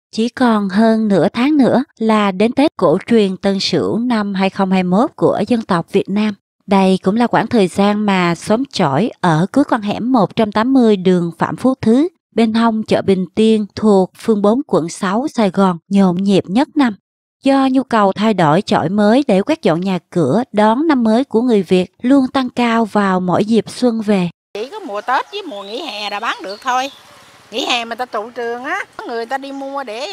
Chỉ còn hơn nửa tháng nữa là đến Tết cổ truyền Tân Sửu năm 2021 của dân tộc Việt Nam. Đây cũng là khoảng thời gian mà xóm chổi ở cuối con hẻm 180 đường Phạm Phú Thứ, bên hông chợ Bình Tiên thuộc phường 4 quận 6 Sài Gòn nhộn nhịp nhất năm. Do nhu cầu thay đổi chổi mới để quét dọn nhà cửa đón năm mới của người Việt luôn tăng cao vào mỗi dịp xuân về. Chỉ có mùa Tết với mùa nghỉ hè là bán được thôi. Nghỉ hè mà ta trụ trường á, người ta đi mua để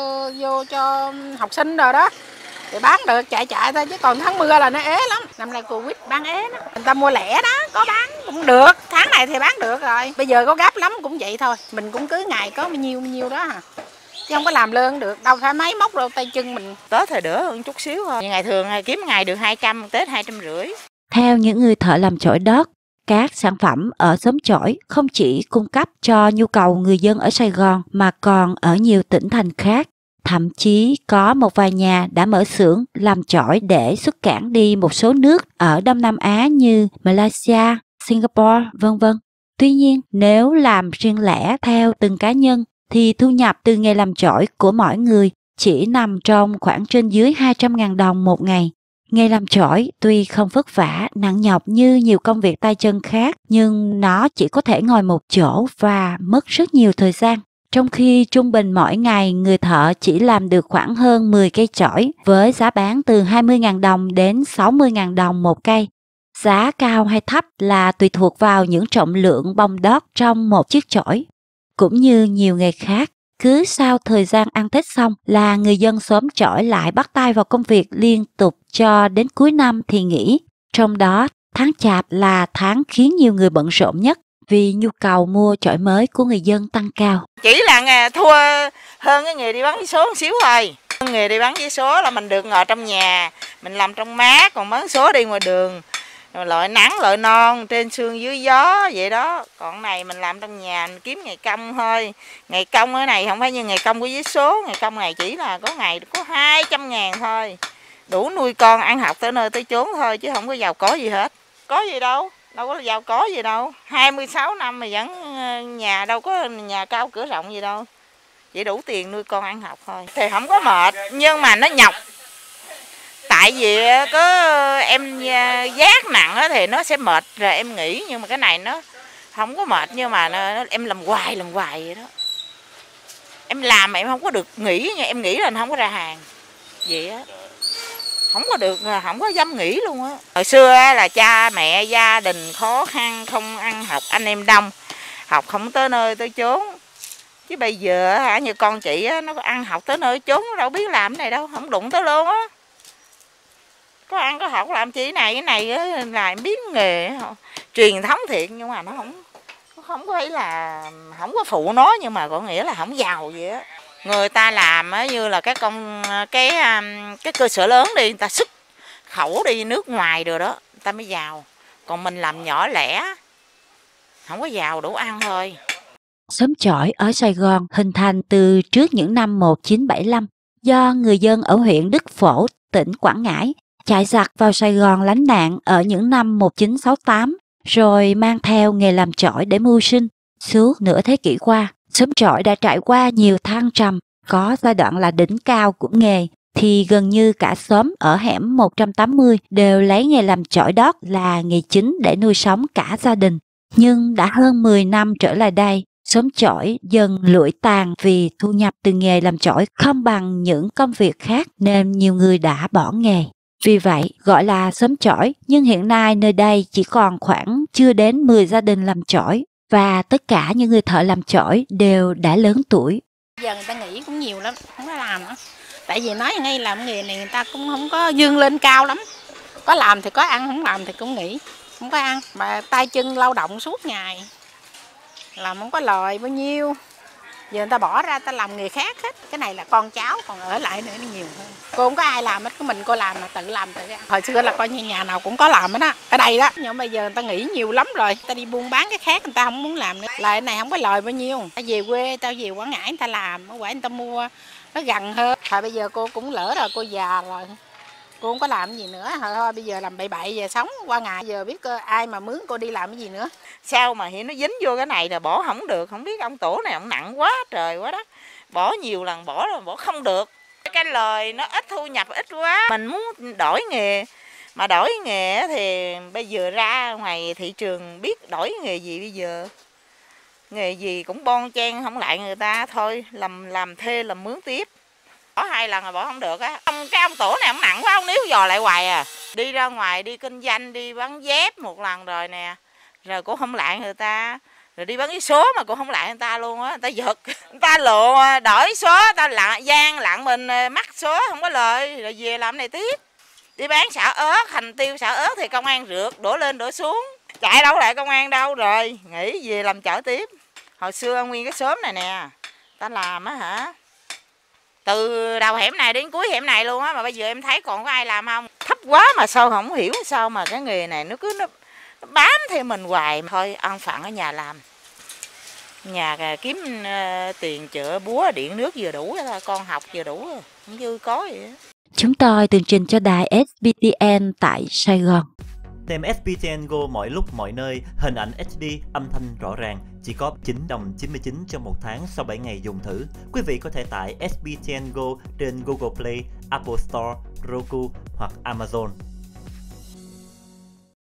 vô cho học sinh rồi đó. Thì bán được chạy thôi, chứ còn tháng mưa là nó ế lắm. Năm nay Covid bán ế đó. Người ta mua lẻ đó, có bán cũng được. Tháng này thì bán được rồi. Bây giờ có gấp lắm cũng vậy thôi. Mình cũng cứ ngày có bao nhiêu đó à. Chứ không có làm lương được, đâu phải máy móc đâu, tay chân mình. Tết thì đỡ hơn chút xíu thôi. Ngày thường kiếm ngày được 200, Tết 250. Theo những người thợ làm chổi đất, các sản phẩm ở xóm chổi không chỉ cung cấp cho nhu cầu người dân ở Sài Gòn mà còn ở nhiều tỉnh thành khác. Thậm chí có một vài nhà đã mở xưởng làm chổi để xuất cảng đi một số nước ở Đông Nam Á như Malaysia, Singapore, v.v. Tuy nhiên, nếu làm riêng lẻ theo từng cá nhân thì thu nhập từ nghề làm chổi của mỗi người chỉ nằm trong khoảng trên dưới 200.000 đồng một ngày. Nghề làm chổi tuy không vất vả, nặng nhọc như nhiều công việc tay chân khác, nhưng nó chỉ có thể ngồi một chỗ và mất rất nhiều thời gian. Trong khi trung bình mỗi ngày người thợ chỉ làm được khoảng hơn 10 cây chổi với giá bán từ 20.000 đồng đến 60.000 đồng một cây. Giá cao hay thấp là tùy thuộc vào những trọng lượng bông đót trong một chiếc chổi. Cũng như nhiều nghề khác, cứ sau thời gian ăn Tết xong là người dân xóm chổi lại bắt tay vào công việc liên tục cho đến cuối năm thì nghỉ. Trong đó, tháng Chạp là tháng khiến nhiều người bận rộn nhất vì nhu cầu mua chổi mới của người dân tăng cao. Chỉ là thua hơn cái nghề đi bán vé số một xíu thôi. Nghề đi bán vé số là mình được ngồi trong nhà, mình làm trong mát, còn bán số đi ngoài đường. Rồi loại nắng loại non trên sương dưới gió vậy đó. Còn này mình làm trong nhà, mình kiếm ngày công thôi. Ngày công ở này không phải như ngày công của vé số. Ngày công này chỉ là có ngày có 200.000 thôi. Đủ nuôi con ăn học tới nơi tới chốn thôi, chứ không có giàu có gì hết. Có gì đâu, đâu có giàu có gì đâu. 26 năm mà vẫn nhà đâu có nhà cao cửa rộng gì đâu. Chỉ đủ tiền nuôi con ăn học thôi. Thì không có mệt nhưng mà nó nhọc. Tại vì có em vác nặng thì nó sẽ mệt rồi em nghỉ, nhưng mà cái này nó không có mệt, nhưng mà em làm hoài vậy đó. Em làm mà em không có được nghỉ nha, em nghỉ là không có ra hàng. Vậy á. Không có được, không có dám nghỉ luôn á. Hồi xưa là cha mẹ gia đình khó khăn, không ăn học, anh em đông, học không tới nơi tới chốn. Chứ bây giờ như con chị nó có ăn học tới nơi chốn, nó đâu biết làm cái này đâu, không đụng tới luôn á. Có ăn có học làm chi cái này là em biết nghề truyền thống thiệt, nhưng mà nó không có ấy là không có phụ nó, nhưng mà có nghĩa là không giàu gì á. Người ta làm như là cái cơ sở lớn đi, người ta xuất khẩu đi nước ngoài rồi đó, người ta mới giàu. Còn mình làm nhỏ lẻ không có giàu đủ ăn thôi. Xóm chổi ở Sài Gòn hình thành từ trước những năm 1975 do người dân ở huyện Đức Phổ, tỉnh Quảng Ngãi chạy giặc vào Sài Gòn lánh nạn ở những năm 1968, rồi mang theo nghề làm chổi để mưu sinh. Suốt nửa thế kỷ qua, xóm chổi đã trải qua nhiều thăng trầm, có giai đoạn là đỉnh cao của nghề, thì gần như cả xóm ở hẻm 180 đều lấy nghề làm chổi đót là nghề chính để nuôi sống cả gia đình. Nhưng đã hơn 10 năm trở lại đây, xóm chổi dần lụi tàn vì thu nhập từ nghề làm chổi không bằng những công việc khác nên nhiều người đã bỏ nghề. Vì vậy, gọi là xóm chổi, nhưng hiện nay nơi đây chỉ còn khoảng chưa đến 10 gia đình làm chổi và tất cả những người thợ làm chổi đều đã lớn tuổi. Giờ người ta nghỉ cũng nhiều lắm, không có làm nữa. Tại vì nói ngay làm nghề này người ta cũng không có dương lên cao lắm. Có làm thì có ăn, không làm thì cũng nghỉ, không có ăn. Mà tay chân lao động suốt ngày, làm không có lời bao nhiêu. Giờ người ta bỏ ra ta làm nghề khác hết. Cái này là con cháu còn ở lại nữa nhiều hơn. Cô không có ai làm hết, có mình cô làm mà tự làm tự ăn. Hồi xưa là coi như nhà nào cũng có làm hết á, ở đây đó. Nhưng bây giờ người ta nghỉ nhiều lắm rồi, người ta đi buôn bán cái khác người ta không muốn làm nữa. Lại cái này không có lời bao nhiêu. Ta về quê, tao về Quảng Ngãi người ta làm, ở ngoài người ta mua nó gần hơn. Thôi bây giờ cô cũng lỡ rồi, cô già rồi. Cô không có làm gì nữa, thôi bây giờ làm bậy bậy về sống qua ngày, giờ biết ai mà mướn cô đi làm cái gì nữa. Sao mà hiện nó dính vô cái này là bỏ không được, không biết ông tổ này ông nặng quá trời quá đất. bỏ nhiều lần bỏ là bỏ không được. Cái lời nó ít, thu nhập ít quá, mình muốn đổi nghề. Mà đổi nghề thì bây giờ ra ngoài thị trường biết đổi nghề gì bây giờ. Nghề gì cũng bon chen không lại người ta thôi, làm thuê làm mướn tiếp. Bỏ 2 lần rồi bỏ không được á. Cái ông tổ này ông nặng quá, ông níu dò lại hoài à. Đi ra ngoài đi kinh doanh, đi bán dép một lần rồi nè. Rồi cũng không lại người ta. Rồi đi bán cái số mà cũng không lại người ta luôn á, người ta giật. Người ta lựa đổi số, người ta gian lặng mình mắc số không có lời, rồi về làm này tiếp. Đi bán xả ớt, hành tiêu xả ớt thì công an rượt, đổ lên đổ xuống. Chạy đâu lại công an đâu rồi, nghỉ về làm chợ tiếp. Hồi xưa nguyên cái xóm này nè, ta làm á hả? Từ đầu hẻm này đến cuối hẻm này luôn á, mà bây giờ em thấy còn có ai làm không? Thấp quá mà sao không hiểu sao mà cái nghề này nó cứ nó bám theo mình hoài. Thôi ăn phận ở nhà làm. Nhà kiếm tiền chợ búa điện nước vừa đủ thôi, con học vừa đủ rồi, không dư có gì đó. Chúng tôi tường trình cho đài SBTN tại Sài Gòn. Xem SBTN Go mọi lúc mọi nơi, hình ảnh HD, âm thanh rõ ràng, chỉ có 9,99 đồng trong một tháng sau 7 ngày dùng thử. Quý vị có thể tải SBTN Go trên Google Play, Apple Store, Roku hoặc Amazon.